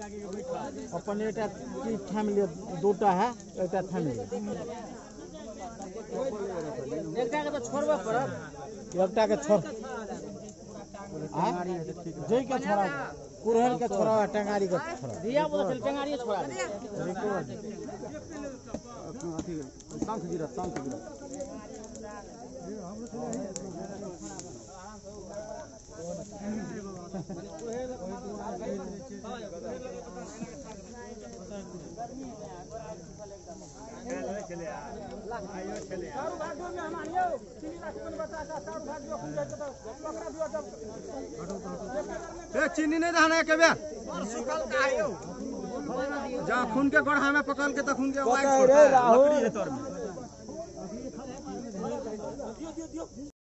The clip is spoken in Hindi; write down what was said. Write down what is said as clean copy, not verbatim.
अपन एटा की फैमिली दूटा है एटा फैमिली एकटा के तो छोड़बे करब एकटा के छोड़ जई के छोड़ा कुरहल के छोड़ा टेंगारी के छोड़ा दिया बोल टेंगारी छोड़ा अथी शंख गिरा चीनी नहीं रहना है कभी जा खून के गढ़ा में पकड़ के तो खून के वाइट